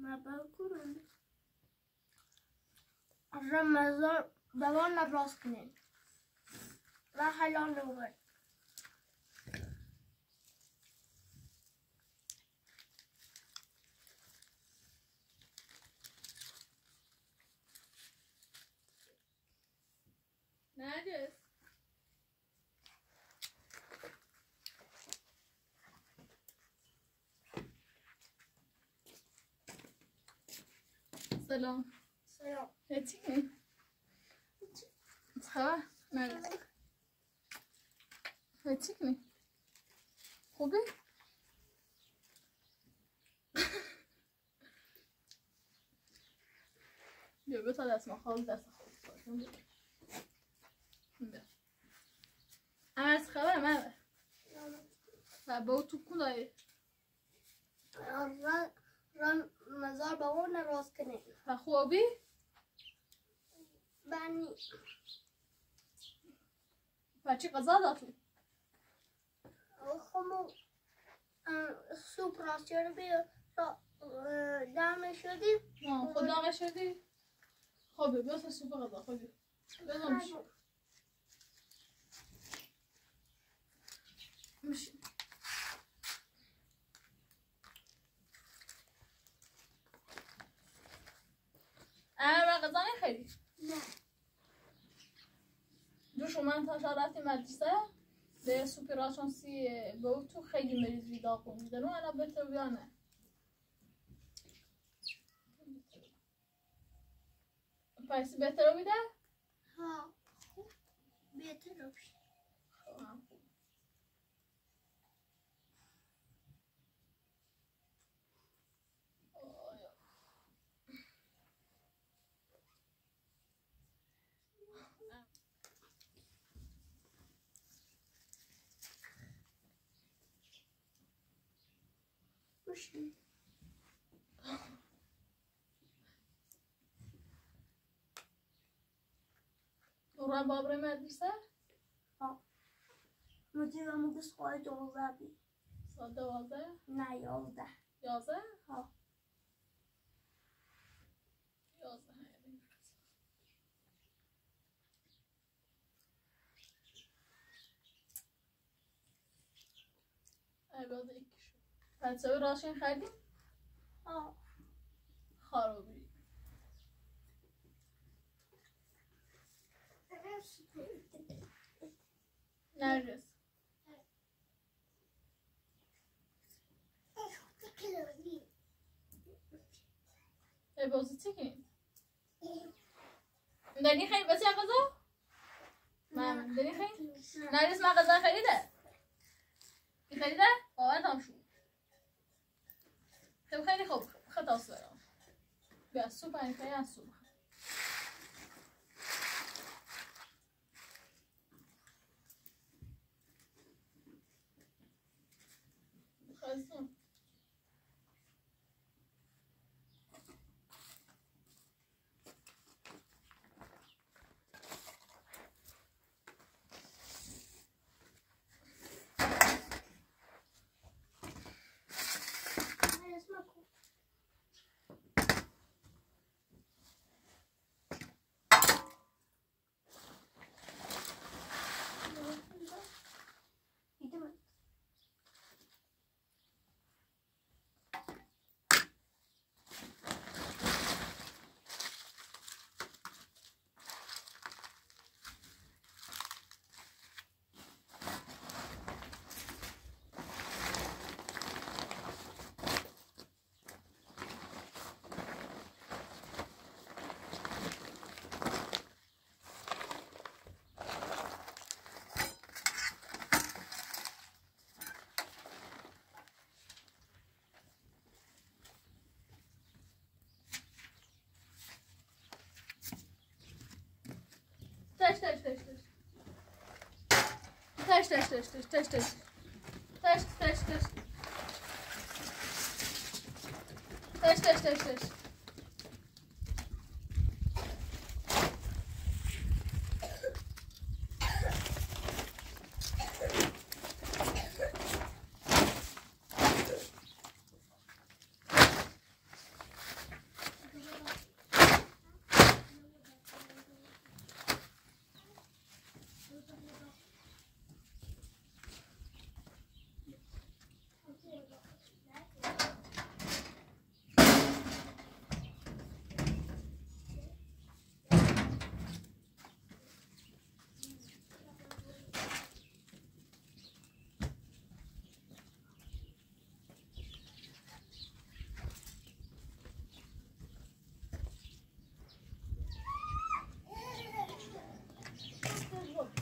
ما بکنم رمضان دوان راست کنیم و حلال نور نرگس سلام سلام هاتي خبر نرگس هاتي خوبه بیا بتا دست ما خواهد دست خواهد از خبر من و با تو کدای ران مزار با اون راست کنیم و خوبی بنی و چی قضا داتو خمو سوپ راست شده بیا دم شدیم خدا قشردی خوبه بیا تا سوپ قضا خوبی بیا میشه اما قضا نخیلی نه دوش من تا رفتیم مدرسه به سوپی راشانسی به تو خیلی مریض بیدار کنید دارم انا بهتر بیانه پس بهتر رو بیده؟ ها بهتر رو بشین نوران بابر مدرسه؟ ها مدیرمو به سوال 12 بی سال 12؟ نه 11 11؟ ها 11 ای باز یکی شد پس راشن خریدیم؟ ها خرابی نرجس ای بازی چی کنیم؟ دنی خیلی بسی غذا؟ من دنی خیلی؟ نرجس من غذا خریده؟ کی خریده؟ باورت هم شد خب خیلی خوب خطا سرم بیا سوپ این خیلی از سوپ خواستم Taş taş taş taş. Taş taş taş taş taş taş. Taş taş taş. Taş taş taş taş.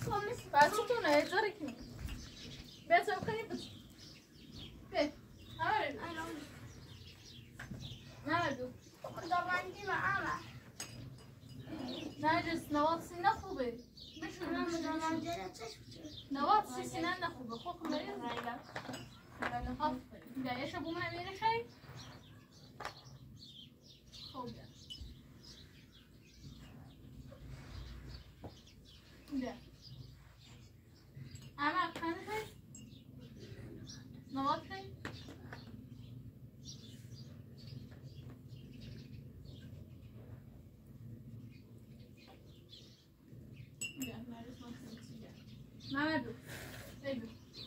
بچه تو نه اجاره کنی بیا تو کنی بچه بیا همه دو دامندی و آمه نرجس نوات سینه خوبه دامندی را چشم نوات سینه نخوبه خوب مریض لیلا آفرین بیا یه شبو من میره خیلی خوب بیا اما خانه خیلی نوات خیلی بیا نرجس ما سینه محمد بو بگو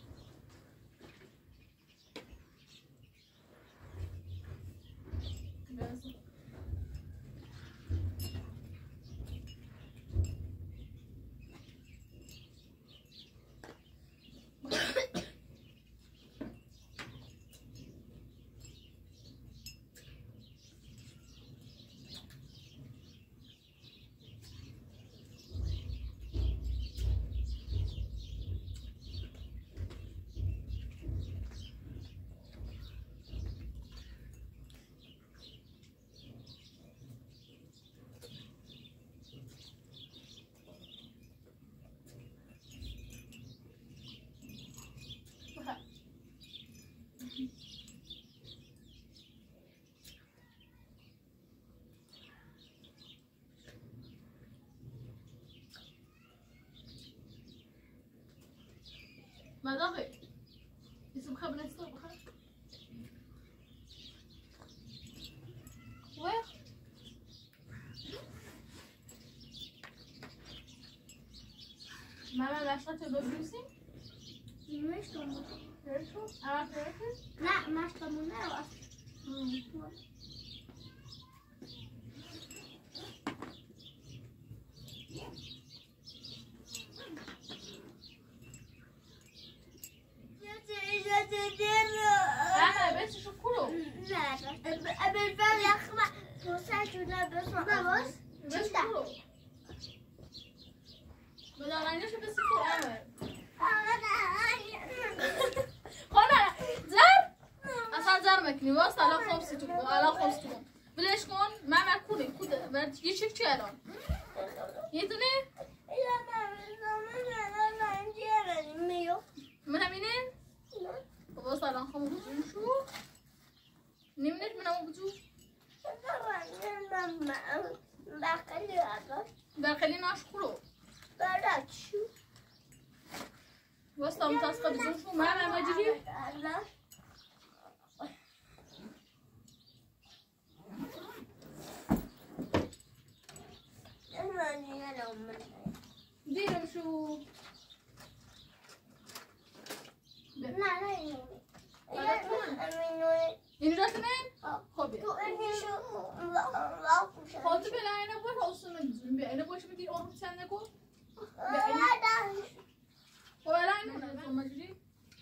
مذاقي اسم خبر السوق بخير وين ماما ماشطة ببروسي مش طمون فرشو أنا فرشو لا مش طمون لا أنا بس شو كله لا بالفعل يا أخي وساعتنا بس بس كله بدأ رانيش بس كله خلاص زار أصلا زار مكني وصل على خمسة على خمسة بليش كون ما معكوني كده بعد يشوف شو الآن يدني من همينين وصل على خمسة شو نمنت من أول بتو باقلين أشكره وصل متاسقة بزوم شو ما مجري ديرم شو این را تنین؟ خوبه خاطر بلا اینه باید حوصله نمیزونیم بیا اینه باید میدی آروم سن نکن خب بلا اینه نه مجری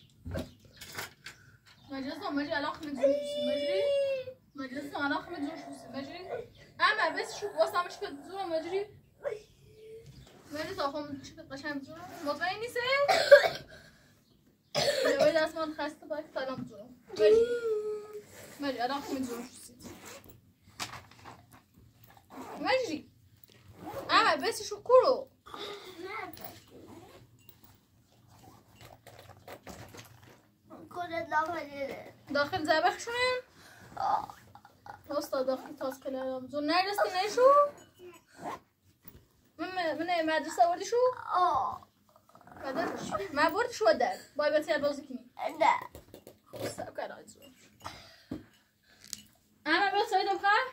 مجلس مجری علاقه مجری مجلس علاقه مجری اما بس شو واسمش که زور مجری مجلس آخوام چی قشنگ زور مطمئن نیسته بیا دست من خسته باید سلام زور مجری علاقه مجری مجری اما بس شو كله داخل زبخ شونن وسط داخل تاس كلام زون نرسي نشو من مدرسة وردي شو ما برد شو دار باي بتيار بوزكني لا خلاص كده زون انا بس سويت بخير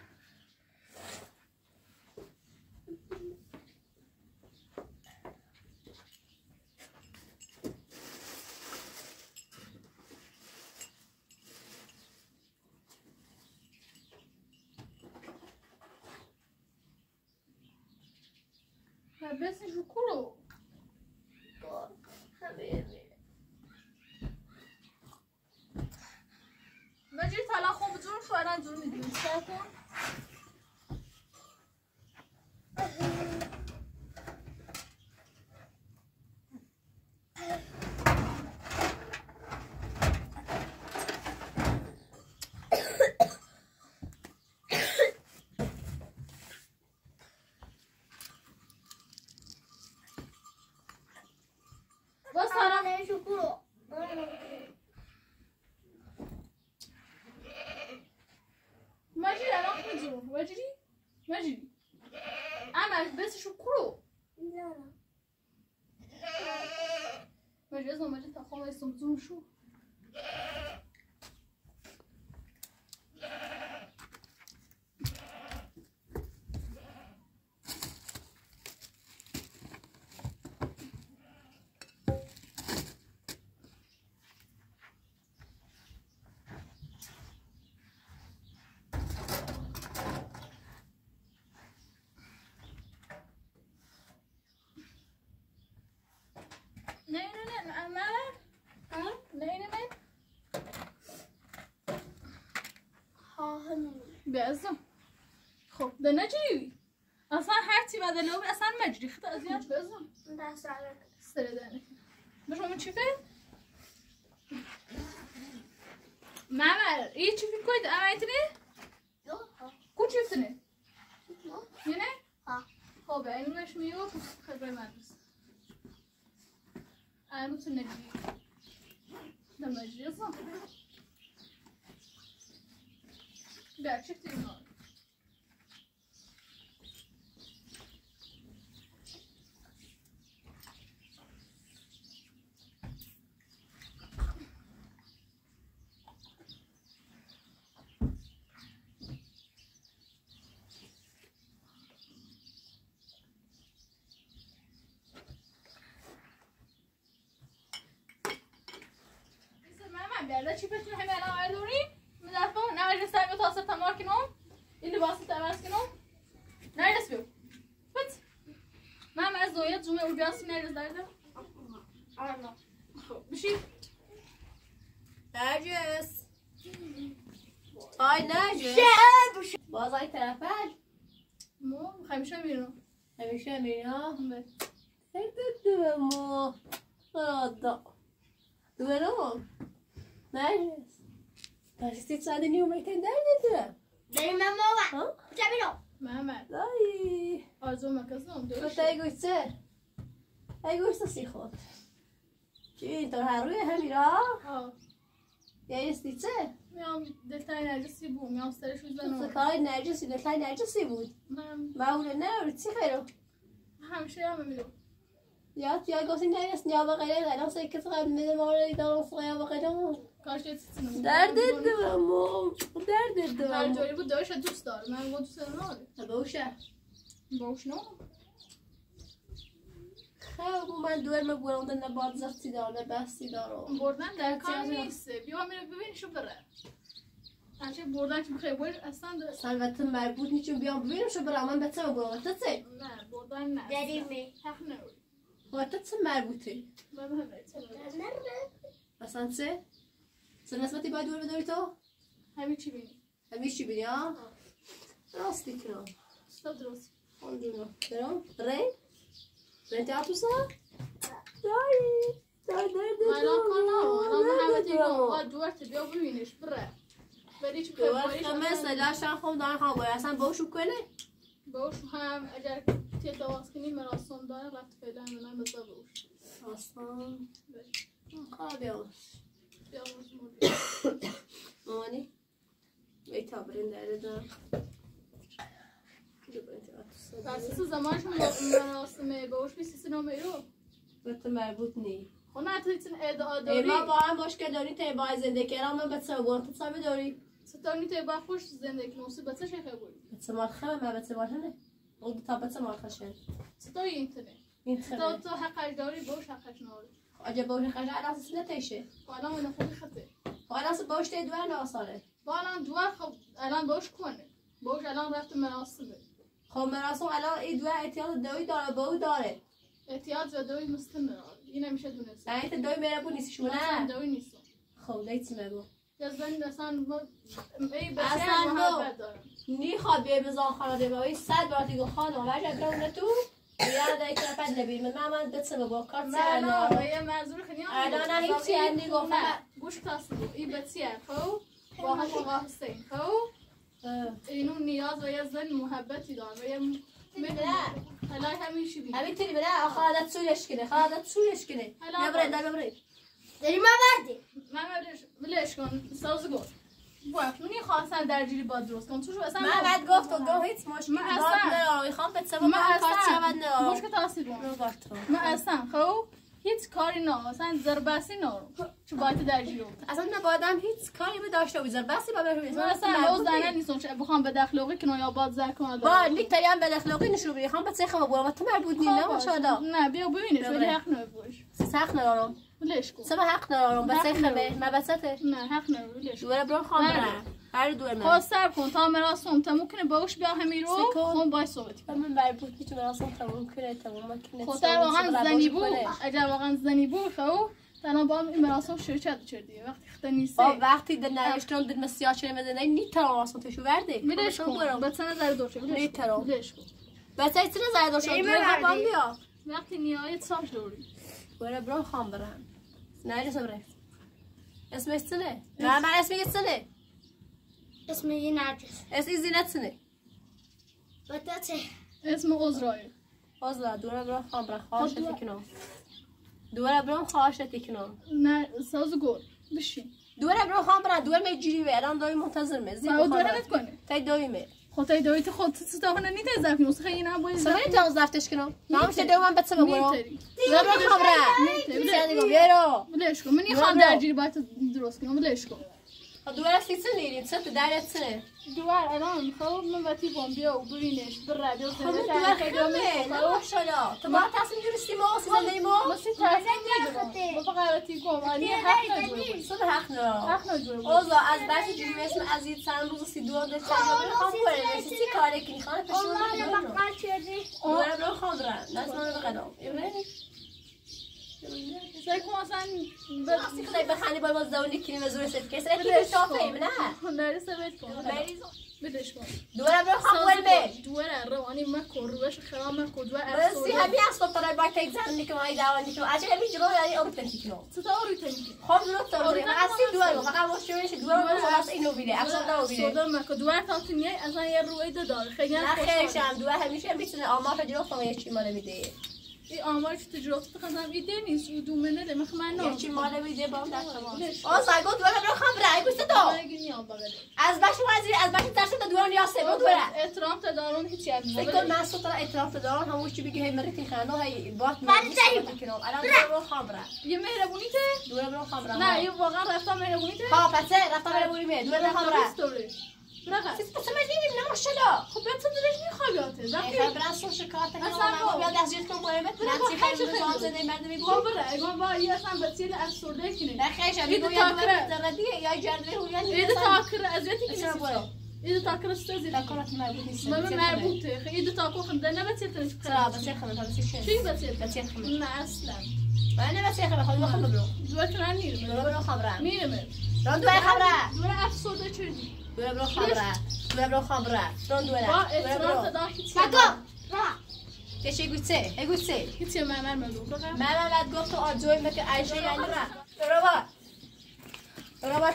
بس شو كله حبيبي ما جيت على خوب بزور شو انا نزور مديون شايفون شكرا مجري علاقة نزور مجري أما بس شكرا لا مجري أصلا مجري تأخذ يسمزون شو بأزم خب ده نجري أصلا حياتي بعد اليوم أصلا مجري خطأ زياد بأزم انت هساعدك استردانك مش مهم تشوفين ماما إيه تشوفين كويس أمايتني كو شفتني هنا ها خب يعني مش ميو خبري مدرسة أنا نفس النجري ده مجري أصلا لا شفتي النار لا شفتي الحين أنا عذوري مدافع نعرف سامي تواصل تماركنهم اللي باصل تماسكنهم نعرف بيو بس ما مع الزوجات جمعة والبياس نعرف دايدا انا بشي نرجس هاي نرجس شاب بازای تلفن مو خمسة مينو همیشه مینا بس هدو مو رادا دوام نرجس نرجسی ساده نیومیتن درده داري ماما ها بتعملوا ما مع دایی آزو مكسرهم تو دوش تایگویسه تایگویسه سی خود چی تو هر روی همیرا یه استیچه میام دلتای نرجسی بو میام سرش تو بزنم کار نرجسی دلتای نرجسی بود من معمولا نه چی خیرو همیشه هم میرم یا گفتی نرجس نیا بقیه الان سکت قبل میده ما رو ایدان صغیر بقیه کاش یه چیزی درد دوامم درد هر دوامم جایی بود داشت دوست داره من دوست دارم باشه باوش نه خب من دور بردن نباد زفتی داره بستی داره بردن در کار نیست بیا میره ببین شو بره هرچی بردن که بخیر باید اصلا البته مربوط نیچون بیام ببینم شو برام من بچه بگم تتسی نه بردن نه داري مي حق نوری و تتسی مربوطی من همه اصلا سه نسبتی باید دور بداری تو همین چی بینی همیش چی بینی ها راستی کنم ستا درست آنجورم برام رین تیاتوسا دایی من الان کار نرم الان همه تیگم دوارت بیا ببینش بره بری چی بخیر دوار باید خمه سلاشن خوم دارن خواه باید اصلا باوشو کنه باوش هم اگر تی دواز کنی مراسم داره رفت فعلا من بزا باوش اصلا خواه بیاوش بیا باوش مامانی بیتا برین داره دارم بس زمانش مراسم باوش بیسی سنامه رو بطه مربوط نی خب نه تیتن ادعا ای داری ما با هم مشکل داری تا باید زنده کرم من بطه بگوام تو سامه داری ستانی تی با خوش زندگی نوسی بچه شیخه بود بطه مالخه من بطه مالخه اون تا بطه مالخه شن ستای اینترنت این ستا خبه تو حقش داری باوش حقش نداری اجا باوش خشه الان سنه تیشه حالا من خوبی خطه الان باوش تی دوه ناساله با الان دوار خب الان باوش کنه باوش الان رفت مراسمه خب مراسم الان این دوه احتیاط دوی داره باو داره احتیاط و دوی مستمر این نمیشه دونست یعنی تا دوی میره بو نیستشون مثلا نه دوی نیستم خب دیتی مگو یا زن اصلا ای بچه اصلا محبت دارم نیخواد بیای بزان خانه باوی 100 بار دیگه خانه و هر جا تو بیاد دایی که نفت نبیر من بچه با کارت نه نه یه منظور خیلی الان هیچی هندی گفت گوش تاسو این بچه خب با هم آقا حسین خب اینو نیاز و یه زن محبتی داره و یه حالا همین چی بید همین تری بله خالدت سویش کنه خالدت سویش کنه حالا نبرد نبرد داری مبردی من ولش کن سازگار وقت منی خواستن درجیری با درست کن توش اصلا من بعد گفت و گفت هیچ مشکلی نداره میخوام به سبب من کار شود نداره مشکل تاثیر من اصلا خب هیچ کاری نه اصلا زربسی نه چه باید درجیری اصلا نبادم هیچ کاری به داشته بود زربسی با بهروی من اصلا لوز دانه نیستم چه بخوام به داخلوقی کنم یا باد زر کنم با نیک تریم به داخلوقی نشو بخوام به چه با تو مربوط نیست نه ماشاءالله نه بیا ببینش ولی حق نمیبوش حق ندارم ولش کن سبا حق ندارم به چه خبر مبسطه نه حق ندارم ولش دوره برو خام برم هر دور من خواستر کن تا مراسم تا ممکنه باش بیا همین رو اون باید صحبت کنم من مربوط نیست مراسم تموم کنه تمام کنه خاطر واقعا زنی بود اگر واقعا زنی بود خب تنها با این مراسم شرکت کردی وقتی خدا نیست وقتی در نهشتم در مسیحا چه میدونی نیتر مراسم تشو ورده میدش کن به سن نظر داشته میدش کن بس چه نظر داشته بیا وقتی نیایت صاف دوری برو برو خام برم نه صبره اسمش چنه نه من اسمش چنه اسم یه نرجس اسم زینت چنه بطاطه اسم عذرای عذرا دوره برو خام برم خواهش تکنم دوره برو خواهش تکنم نه سازگار بشین دوره برو خام برم دوره میجوری و الان دایی منتظر میزی دوره نکنه تای دایی می خدای دویت خود تو نه نیت زفی نوسخه اینا باید سوال تا زفتش کنم نامش دوام بچه بگو برو خام برم بیارو ولش کن من میخوام درجیری باید درست کنم ولش کن دوره سیسن نیریم چه تو درت سنه دوار الان خب من وقتی بام بیا و ببینش بر بیا خب دوره خیلی ماشاءالله تو ما تصمیم گرفتی ما زنده ما مسی تصمیم ما فقط کم علی حق نداره صد حق نداره حق نداره اوضاع از بس جوری اسم عزیز سن روز سی دو داشت خام کنه چی کاری کنی خانه پشور مقبل کردی دوره برو خام برن ناس منو بقدم سعی کن اصلا بسی خدای بخندی باید زونی کنی و زور ست کسی اکی شافه نه نه ثبت کن بدش کن دوره برو خام ول دوره روانی مکن روش خرام مکن دوره بسی همین اصلا طلای باید تگذر نیکم ای دوان نیکم عجب همی جلو یعنی آب تنکی کنم ستاره تنکی خب درست داره اصلی دوره فقط مشتریش دوره خلاص اینو بیره اصلا دو بیره سودا مکن دوره تاتونیه اصلا یه رویده داره خیلی نه خیرشم دوره همیشه میتونه آمار جلو خواهم یه چی ماله میده این آمار که تجربه بخوام ایده نیست و دومنه ده من یه چی ماله میده با در تمام آ سایگو دوره برو خام برای گوشت تو از باشو از باشو درس تا دوره نیاسته بود دوره احترام تا دارون هیچ چیزی فکر کن من صوت احترام تا دارون همون چی بگی هی مرتی خانو هی بات میگی الان برو خام برای یه مهربونی ته دوره برو خام برای نه یه واقعا رفتم مهربونی ته ها پس رفتم مهربونی می دوره برو خام برای برقه سیس پس مدینیم نماشلا خب تو دلش میخوابیاته وقتی برای سو شکایت کنم بیاد از جیت کنم باید نصیب نظام زنده مرد میگم بره با یه اصلا بسیل افسرده کنه نه خیش میگم یا دردی یا جرده و یا ایده تاکر ازیتی کنه برو ایده تاکر استازی تاکرات مربوط نیست من مربوطه خیلی ایده تاکر خنده نه بسیل تنش چرا بسیل خنده تا بسیل چی بسیل خنده نه اصلا من نه بسیل خنده خودم خودم برو دوات من میرم برو خبرم میرم دوره خبره دوره افسرده چردی دوره برو خبره دوره برو خبره دوره با احترام تا داخل چی چه گوشه ای گوشه هیچی من مگو من گفت تو آجوی مکه عایشه یعنی برو با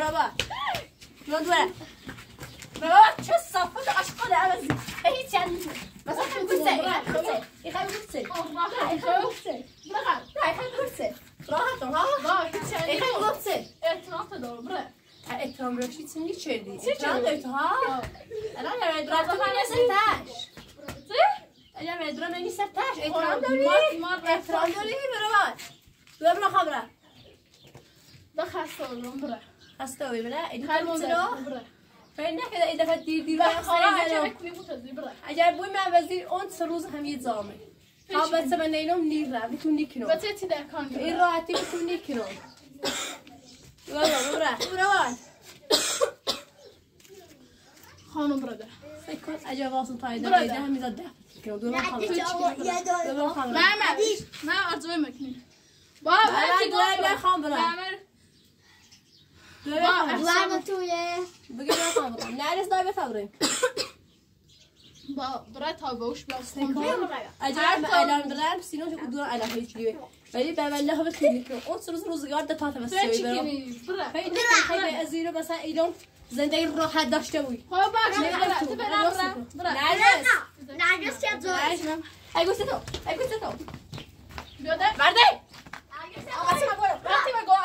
دوره چه صفت عشق عوضی هیچ چند مثلا گوشه ای گوشه راحت ها ای گوشه احترام تا دارو بره احترام رو چی نیچردی احترام داری تو ها الان یه رفت من نسرتش یه درام نسرتش احترام داری احترام داری برو خبره ده خسته بودم بره خسته بودی بره ایدو خیلی بره فکر نکرده این دفعه دیر اگر بوی من وزیر اون 3 روز هم یه زامه ها بچه من اینم نیر رم بیتون نیکنم بچه چی در کان این راحتی بیتون نیکنم برو خانم برده فکر کن اگر واسه تایده بیده همی زده دورم خانم نه ارزوی مکنی با دوره خانم برم دوام تویه بگه خانم برم نه رس دای بفوریم با برای تا باوش بیاستن اگر اعلام برم سینو که دور اعلام هیچ لیه ولی به والله ها خیلی کنم اون روزگار ده تا تمسوی برم خیلی از اینو مثلا ایران زندگی راحت داشته بودی خب باش نرگس چه زور ای گوشت تو بیاده برده وقتی من گفت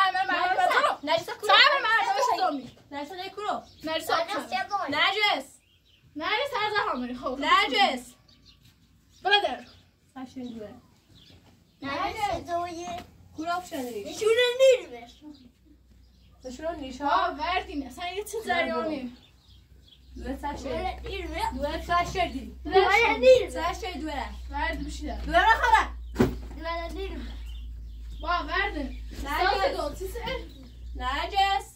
نرسه نیکورو نرجس نرجس نرجس هر زمان میری خب نرجس برادر ساشن دوه نرجس دویه کورا شنری نشونه نیرمش نشون نیش ها ها وردینه اصلا یه چه جریانی دوه ساشن نیرمه دوه ساشن دی دویه نیرمه ساشن دوه ورد بشیده دوه را خره دویه نیرمه با وردن نرجس. سال دو چیزه نرجس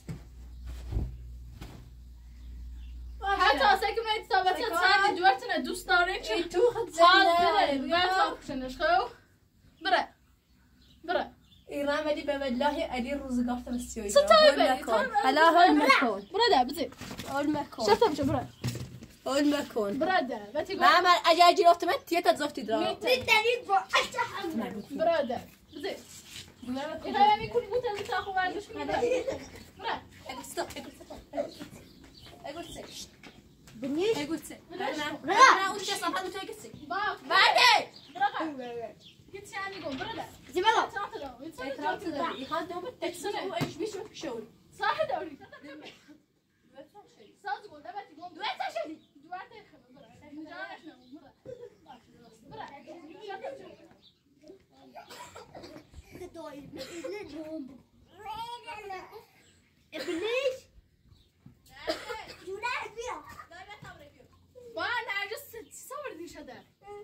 حتی اصلا که من اتفاقاتی سکان. تنی دوارتنه دوست داره که تو خود حال زنده داره باید آبشنش خب بره بره ایران بدی به والله علی روزگار تمسیوی ستای بدی حالا هول مکن برده بزی هول مکن شتا بشه بره هول مکن برده بتی گفت معمل اجا جرفت من تیتا زفتی درا میتنید با اشتحم برده بزی این های میکنی بود از این تاخو وردش کنی بره بره بنيش انا اون چه صفحه تو کسی با بعده بره هیچی هم میگم برده زبالا اطلاعات دارم اعتراض داری ایخان دوم تکسونه او ايش بيش شوري صح داری ساز گل بتی گم دوه تشدي دوارت خبر بره اینجا نشنم بره كدايم لهم ابليش جونار بيا با نرجس سوردی شده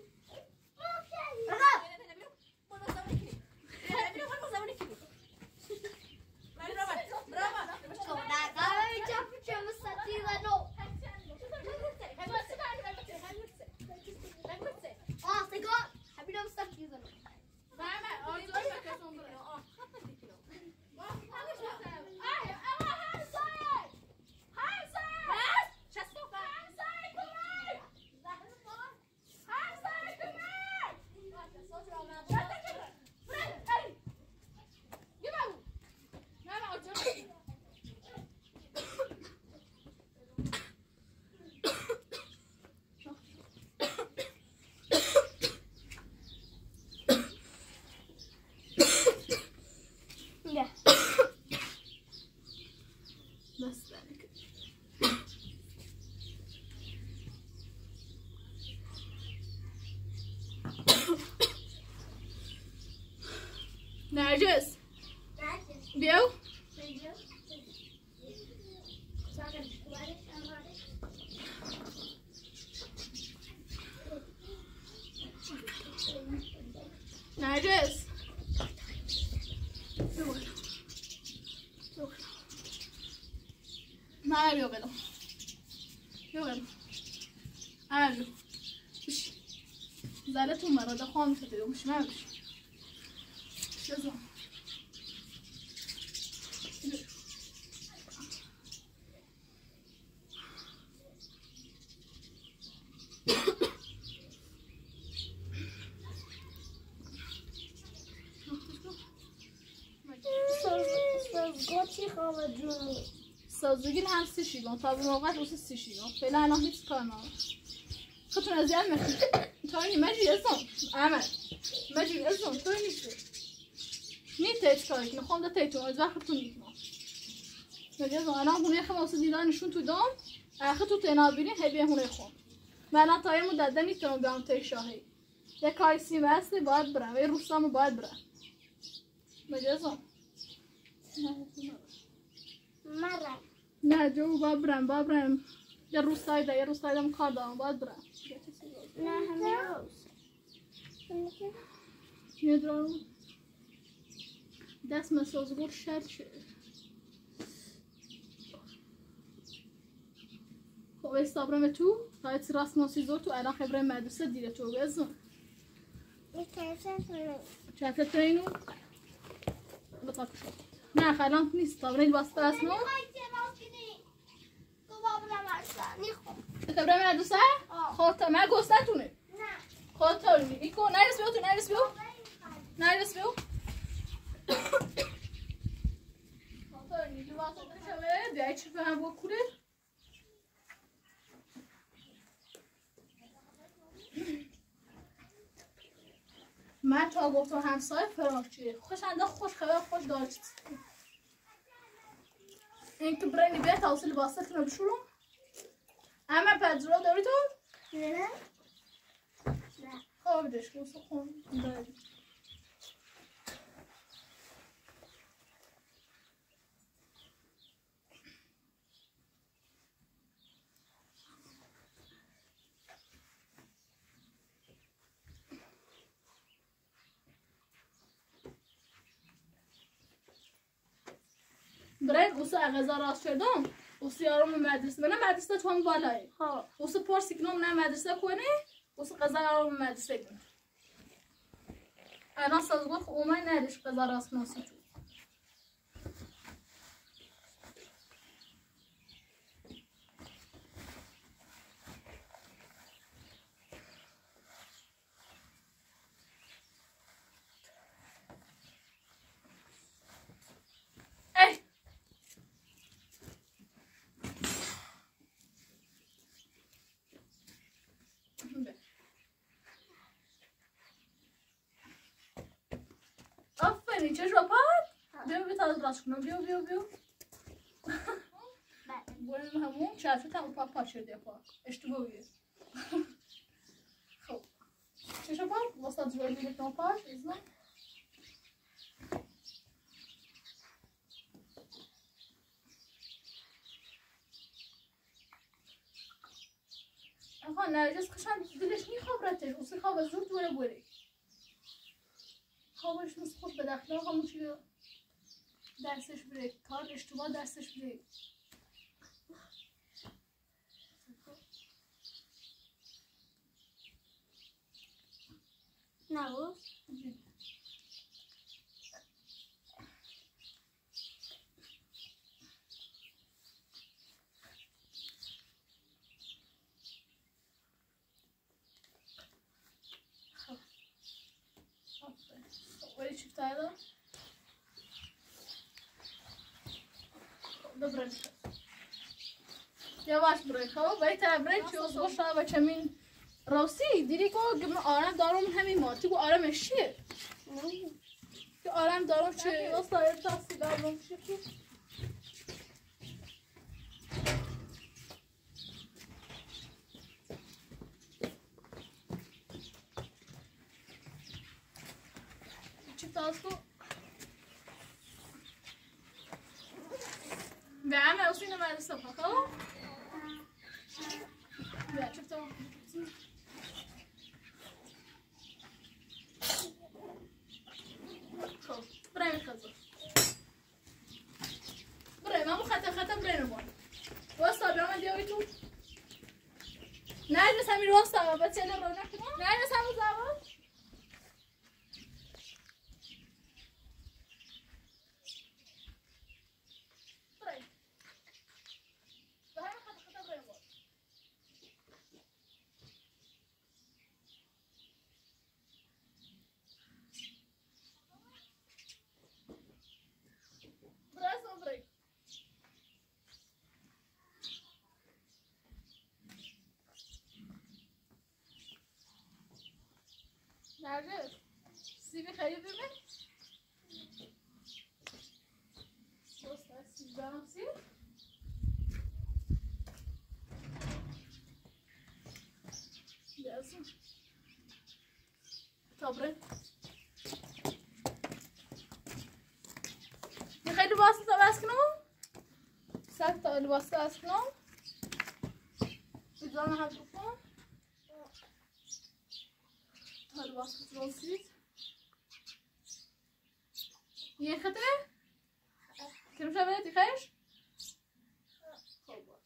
بس ذلك نرجس بيو نرجس ما بيو بلو بيو بلو الو بش زالت مرة ده خام كده مش ما بش شو سازگاتی خواب جون سازوگین هم 3 شیگان تا به موقعت واسه 3 شیگان فعلا الان هیچ کار ندارم خودتون اذیت نکنید تاینی مجری ازم احمد مجری ازم تاینی نیت هیچ کاری کنه خونده تیتون از وقتتون نیتون مجری ازم الان هونه خم واسه دیدنشون تو دام اخه تو تنابینی هبیه هونه خون من الان تا یه مدت نمیتونم بیام تای شاهی یه کاری سیمه هستی باید برم یه روستامو باید برم مجری ازم مرة نه جو باید برم یه روستای دم کار دارم باید برم نه همه روز یه درام دست مسازگور شد شد خب استابرم تو باید راست ناسی زور تو الان خبره مدرسه دیره تو بزن چطور تو اینو بطاق شد نه خلان نیست طابره الواسطه اسمه خبره مدرسه خاطر من گستتونه خاطر ایکو نرس بیو تو نرس بیو خاطر نیدو واسطه شده بیایی چی فهم با کوره من تا گفتم همسایه فراخ چیه خوش انداخت خوش خبر خوش داشت این که برای بیاد توصیل واسه کنم بشورم اما پذیرا داری تو؟ نه خواب داشت واسه خون داری برای اوسا غذا راست شدم اوسا یارم مدرسه من مدرسه تو هم بالای ها اوسا پرسی کنم نه مدرسه کنه اوسا غذا یارم مدرسه کنه انا سازگو اومای ندیش غذا راست ناسی تو آفرین چه شوپات بیا بیا تا راست کنم بیا بریم همون چرفه تا پا شده پا اشتباهیه خب چه شوپات واسه جوری میکنم پاش ایزم آقا نرجس خشن دلش میخواب رتش اوسی خواب زود دوره بوری خوابش مثل خود به داخل همون چی درسش بره کار اشتباه درسش بره نه ولی چی فتاده؟ Добре. Yavaş bırak. Vay tabi çiğ olsa şava çemin. Rasi diri ko güm aram darum hemi marti ko aram eşi. Ki aram darum çiğ olsa ertasi darum şiki. Çift aslı. Ve ama usulüne maalesef bakalım. Ve çift tamam. Çok. Buraya mı kazı? Buraya mı خطا buraya mı var? واسه بیام دیوی تو. نه سمی واسه با چله رو نکنم. نه سمی زبان. Nerede? Sizi خریدی mi? Dostlar sizden nasıl? Yazın. Tabii. Ne خیلی واسه تا بس کنم؟ سر تا واسه بس کنم؟ بیزار من حد بکنم؟ تا واسه ترانسیت یه خطره؟ که میشه بده دیخش؟ خب باش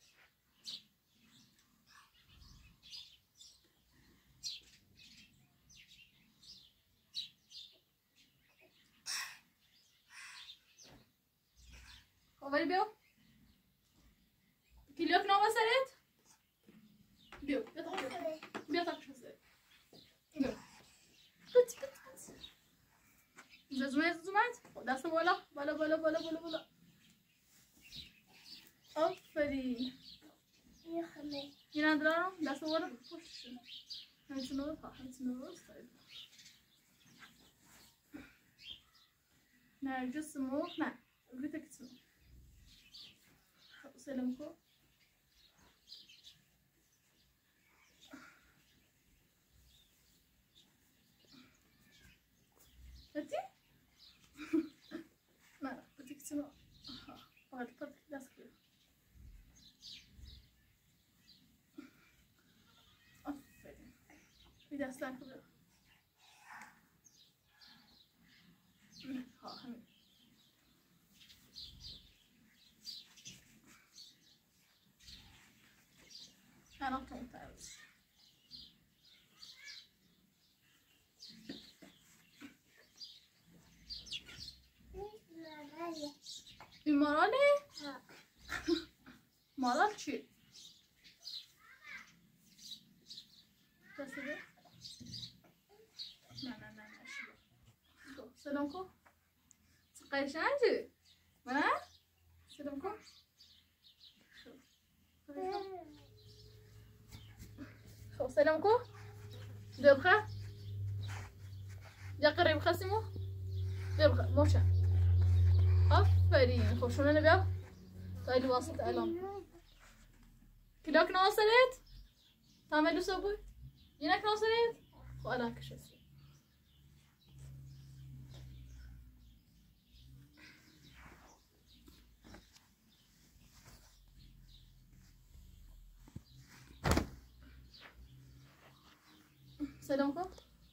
خب ولی بیو کلیوک نام سرت؟ بیو بیا تا کشم سرت بیو زومت دست بالا آفرین این ندارم دست بالا پشت همینطور نرجس سموخ نه بگیت که سموخ سلامكو هاتي ما بدك تسمع بغيت الطرف داس كده افرين اذا سلامك بقى ها همين انا طنط عاوز المرالي مرال چی؟ دسته نه سلام کن قشنگه نه؟ سلام کن خب سلام کن دو بخواه جا قریب خواستیمو دو بخواه موشن آفرین خب شونه نبیاب تا واسط الان کلاک ناصرت تعملوا سوي ينك ناصرت وأنا كشفت سلامكم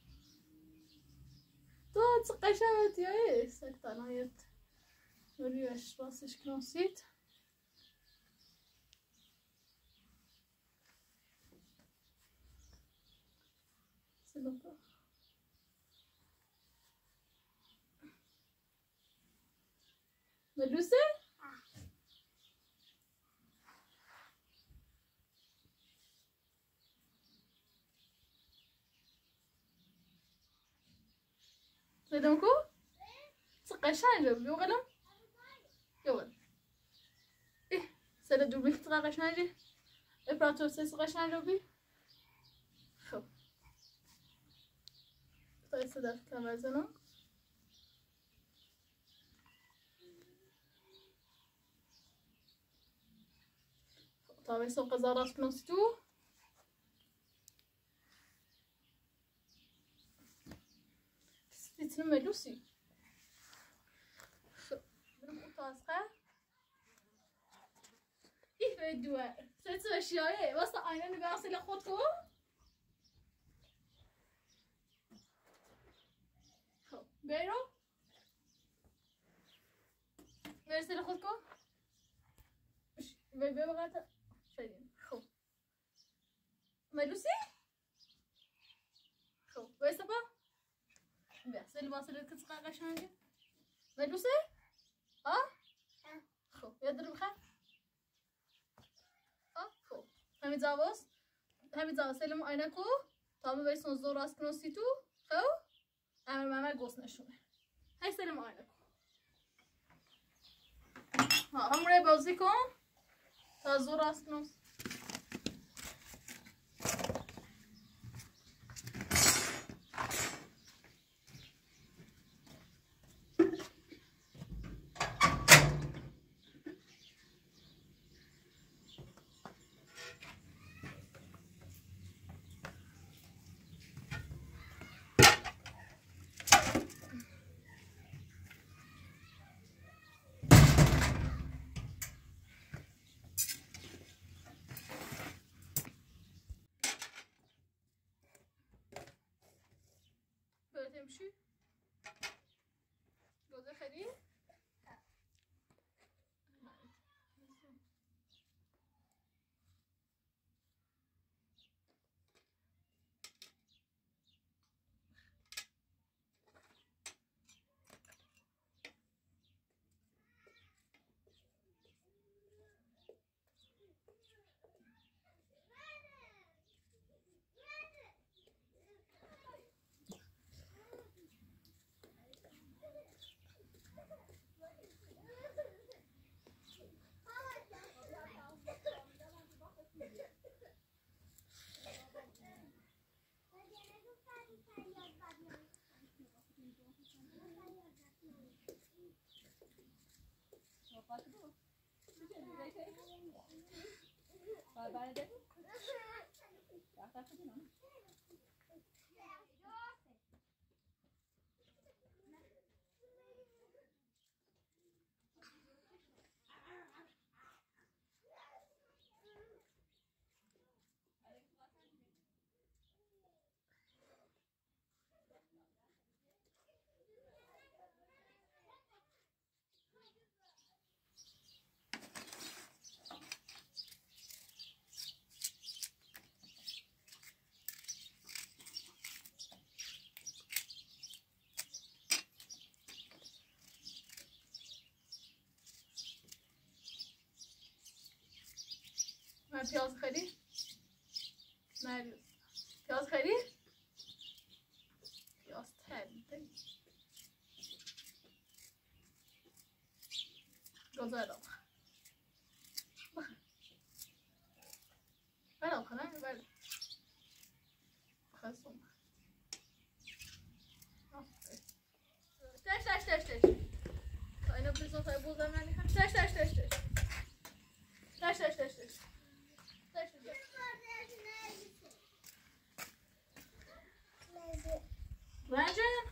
تو تسقشت يا ايه سكت انا يت وريش باسش كنوسيت سلامكم ملوسة سلامكم تسقشان جاب يو غلم يو غلم ايه سلا دوبي تسقشان جي ابراتو تسقشان جابي خو طيب صدق كم زنا طيب سوق زارات نصتو تسمى لوسي تاسقه ايه في الدواء ست اشياء وسط عينه نبغى خودكم بيرو نرسل خودكم بيبي بغاتا شايفين خو ملوسي خو ويسبا بس اللي واصل كتسقى قشانجي ملوسي ها خو يضرب خا خو همي زاوس سلم عينكو تمام بيسون زور راس كنوسيتو خو اعمل ماما قوس نشونه هاي سلم عينكو ها هم رأي بوزيكم تا زور راس كنوس تمشي جوزة خليل پیاز خیلی؟ نه پیاز خیلی؟ پیاز تبیده گذارم بله خنه بله خواستم تش تا اینو بزن تا بوزم نمیخوام تش Legend?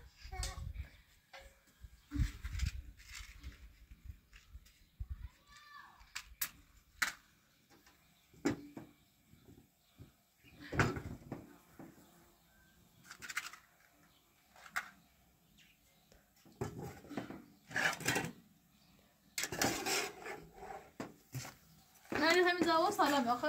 من همین زوا سلام آخه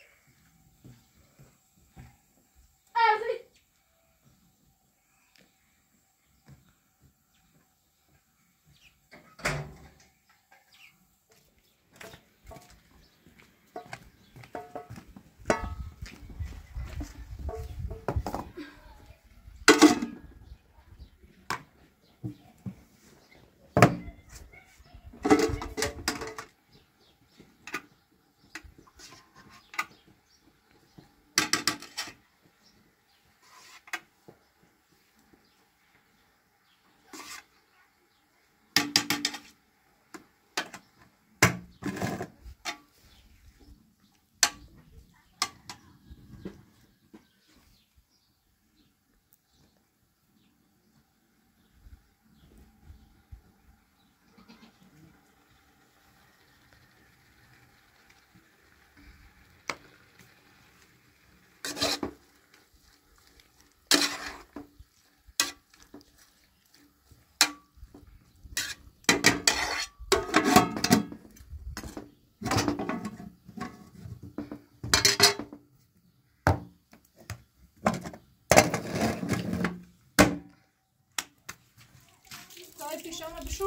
پیشامو بشو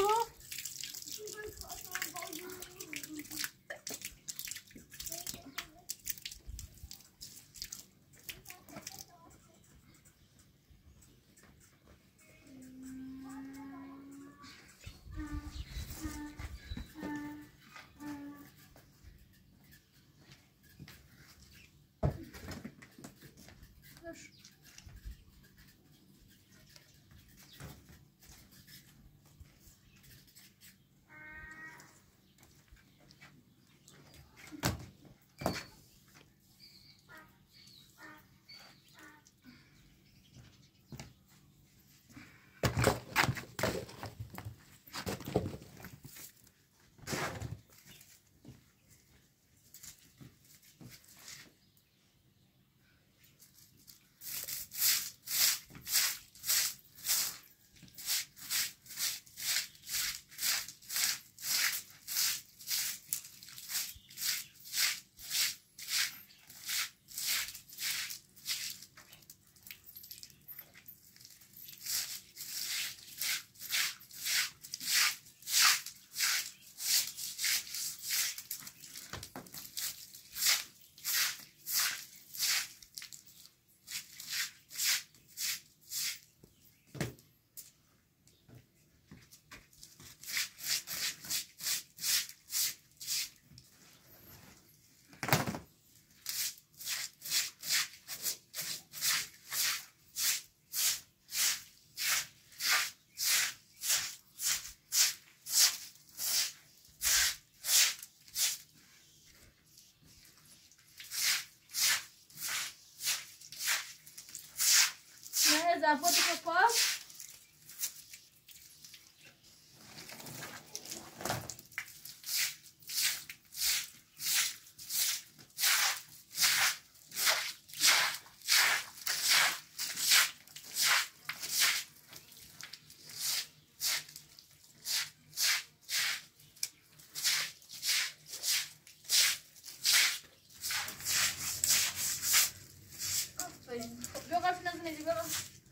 زفات کپاس بقى في ناس نجي بقى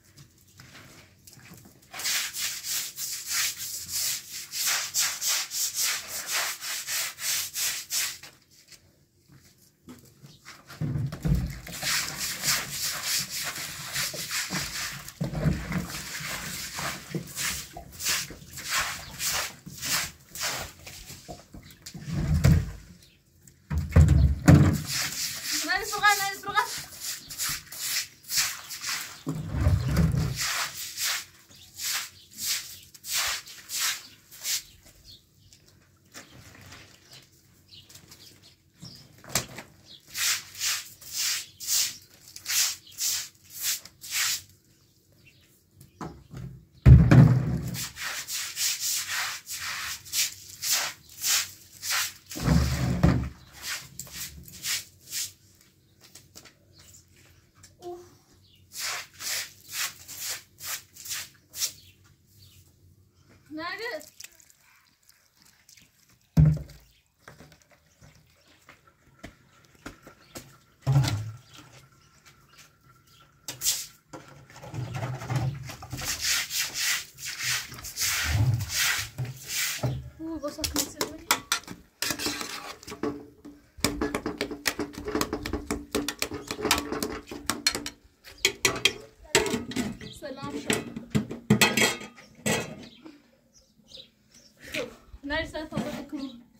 نرجس بصك نسوي سلام شوف نرجس تفضل